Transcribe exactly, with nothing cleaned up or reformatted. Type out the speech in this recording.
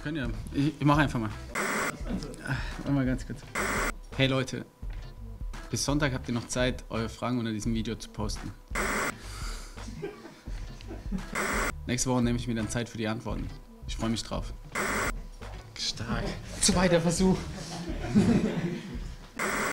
Wir können ja. Ich, ich mach einfach mal. Warte mal ganz kurz. Hey Leute, bis Sonntag habt ihr noch Zeit, eure Fragen unter diesem Video zu posten. Nächste Woche nehme ich mir dann Zeit für die Antworten. Ich freue mich drauf. Stark. Zweiter Versuch.